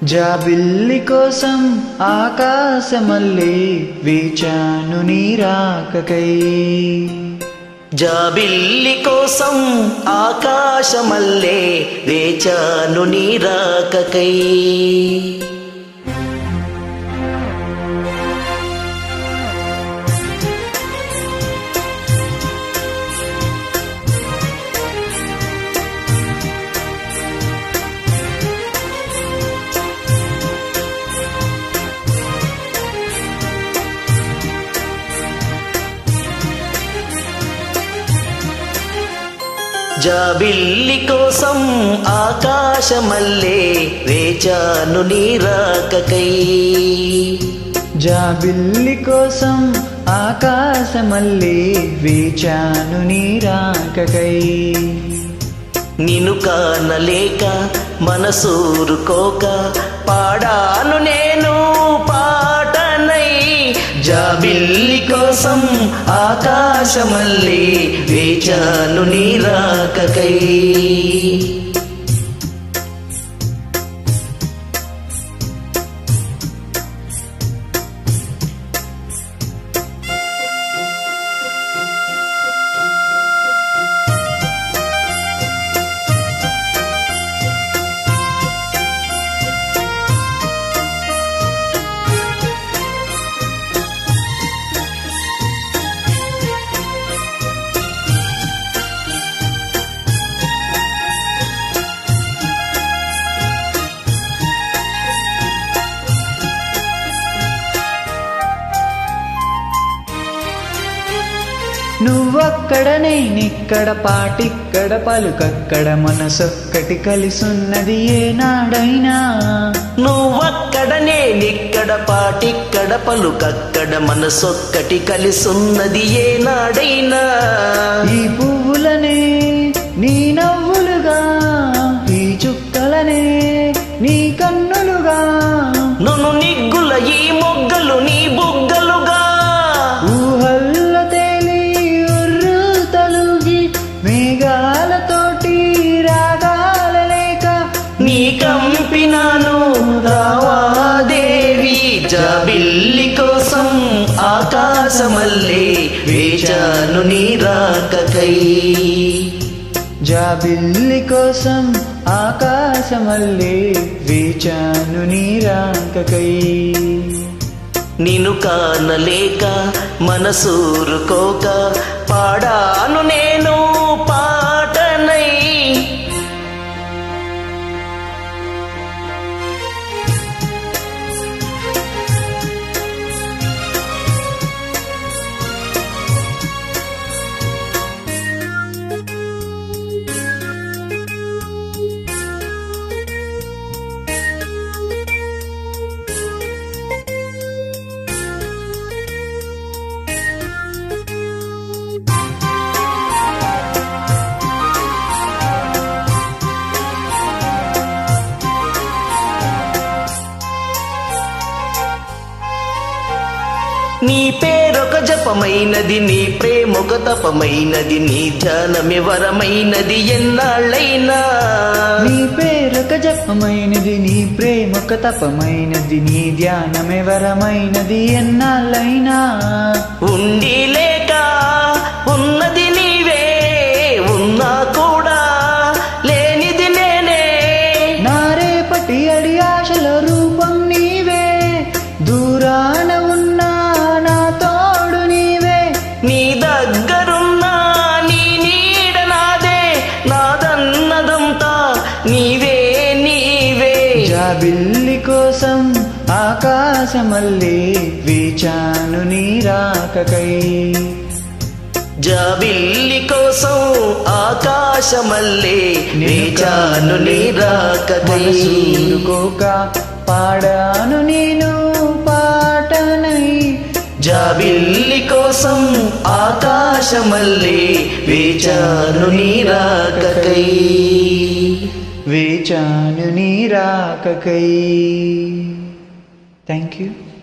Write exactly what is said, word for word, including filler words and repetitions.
జాబిల్లి కోసం ఆకాశమల్లే వేచాను నీ రాకకై. జాబిల్లి కోసం ఆకాశమల్లే వేచాను నీ రాకకై. జాబిల్లి కోసం ఆకాశమల్లే వేచాను నీ రాకకై. జాబిల్లి కోసం ఆకాశమల్లే వేచాను నీ రాకకై. నిన్ను కానలేక మనసూరుకోక పాడాను నేను పాటనై. జాబిల్లి కోసం ఆకాశమల్లే వేచాను నీ రాకకై. నువ్వక్కడ నేనిక్కడ పాటిక్కడ పలుకక్కడ మనసొక్కటి కలిసున్నది ఏనాడైనా. నువ్వక్కడ నేనిక్కడ పాటిక్కడ పలుకక్కడ మనసొక్కటి కలిసున్నది ఏనాడైనా. ఈ పువ్వులనే నీ నవ్వులుగా, ఈ చుక్కలనే నీ కన్నులుగా, నన్ను నిగ్గుల ఈ మొగ్గలు నీ బుగ్గలుగా, ఊహల్లో తేలి ఉర్రు తలుగి మేఘాలతోటి రాగాల లేక నీ కంపినాను రావాదేవి. జాబిల్లి కోసం ఆకాశమల్లే వేచాను నీ రాకకై. జాబిల్లి కోసం ఆకాశమల్లే వేచాను నీ రాకకై. నిన్ను కానలేక మనసూరుకోక పాడాను నేను పాటనై. నీ పేరొక జపమైనది, నీ ప్రేమొక తపమైనది, నీ ధ్యానమే వరమైనది ఎన్నాళ్ళైనా. నీ పేరొక జపమైనది, నీ ప్రేమొక తపమైనది, నీ ధ్యానమే వరమైనది ఎన్నాళ్ళైనా. ఉండి లేక ఉన్నది నీవే, ఉన్నా కూడా లేనిది నేనే. నా రేపటి అడి ఆశల రూపం నీవే, దూరాన ఉన్నా నా తోడు నీవే. నీ దగ్గరున్నా నీ నీడ నాదే, నాదన్నదంతా నీవే నీవే. జాబిల్లి కోసం ఆకాశమల్లే వేచాను నీ రాకకై. జాబిల్లి కోసం ఆకాశమల్లే వేచాను నీ రాకకై. మనసూరుకోక పాడాను నేను పాటనై. జాబిల్లి కోసం ఆకాశమల్లే వేచాను నీ రాకకై. వేచాను నీ రాకకై. Thank you.